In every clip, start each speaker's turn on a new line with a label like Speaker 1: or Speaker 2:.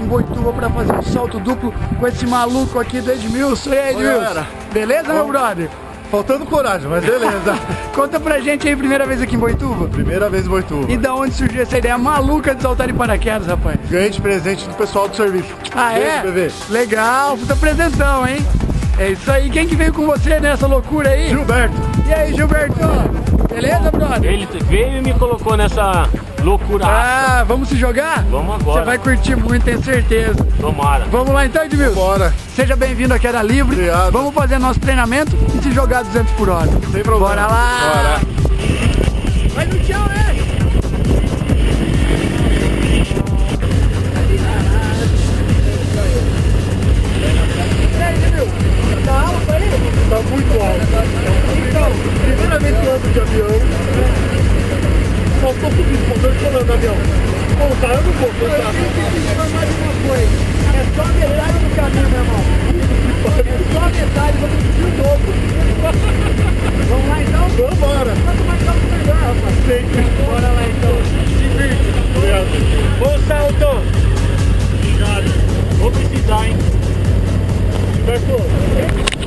Speaker 1: Boituva pra fazer um salto duplo com esse maluco aqui do Edmilson. E aí, Edmilson? Beleza, meu brother?
Speaker 2: Faltando coragem, mas beleza.
Speaker 1: Conta pra gente aí, primeira vez aqui em Boituva?
Speaker 2: Primeira vez em Boituva.
Speaker 1: E da onde surgiu essa ideia maluca de saltar de paraquedas, rapaz?
Speaker 2: Ganhei de presente do pessoal do serviço.
Speaker 1: Ah, é?
Speaker 2: Bebê.
Speaker 1: Legal, puta presentão, hein? É isso aí. Quem que veio com você nessa loucura aí?
Speaker 2: Gilberto.
Speaker 1: E aí, Gilberto? Beleza, brother?
Speaker 3: Ele veio e me colocou nessa loucura.
Speaker 1: Ah, vamos se jogar?
Speaker 3: Vamos agora.
Speaker 1: Você vai curtir muito, tenho certeza.
Speaker 3: Tomara.
Speaker 1: Vamos lá então, Edmilson?
Speaker 2: Bora.
Speaker 1: Seja bem-vindo à Queda Livre.
Speaker 2: Obrigado.
Speaker 1: Vamos fazer nosso treinamento e se jogar 200 por hora.
Speaker 2: Sem problema.
Speaker 1: Bora lá.
Speaker 2: Bora.
Speaker 1: Vai no chão, né?
Speaker 2: Tá muito alto. Então, primeira vez que eu ando de avião. Faltou tudo isso, eu estou andando de avião. Bom, tá, eu não vou.
Speaker 1: Eu tenho que te informar de uma coisa. É só metade do caminho, meu irmão. Só metade, vamos subir o dobro. Vamos lá então?
Speaker 2: Vamos embora.
Speaker 1: Quanto mais alto, melhor, rapaz.
Speaker 2: Sempre.
Speaker 1: Bora lá então.
Speaker 2: Obrigado.
Speaker 3: Bom salto. Obrigado. Vou precisar, hein?
Speaker 2: Gilberto.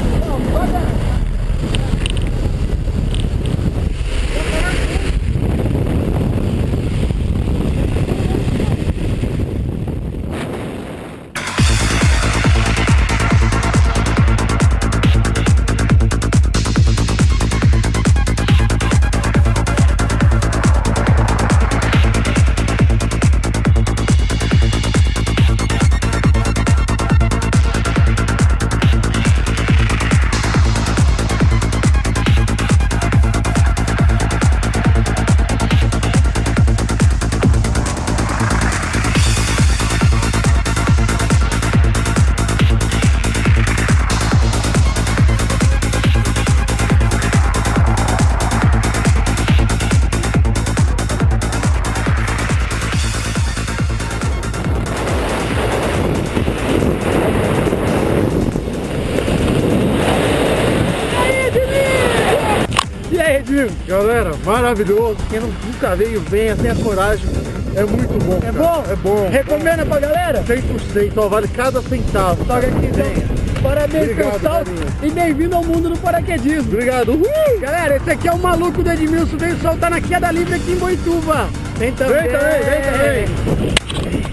Speaker 2: Galera, maravilhoso. Quem nunca veio, venha, tenha coragem. É muito bom.
Speaker 1: É
Speaker 2: cara.
Speaker 1: bom?
Speaker 2: É bom.
Speaker 1: Recomenda pra galera?
Speaker 2: 100%, ó, vale cada centavo.
Speaker 1: Toca aqui então. Parabéns pelo
Speaker 2: Obrigado,
Speaker 1: salto
Speaker 2: carinha.
Speaker 1: e bem-vindo ao mundo do paraquedismo.
Speaker 2: Obrigado. Uhul.
Speaker 1: Galera, esse aqui é o maluco do Edmilson, veio soltar na Queda Livre aqui em Boituva. Vem também.
Speaker 2: Vem também.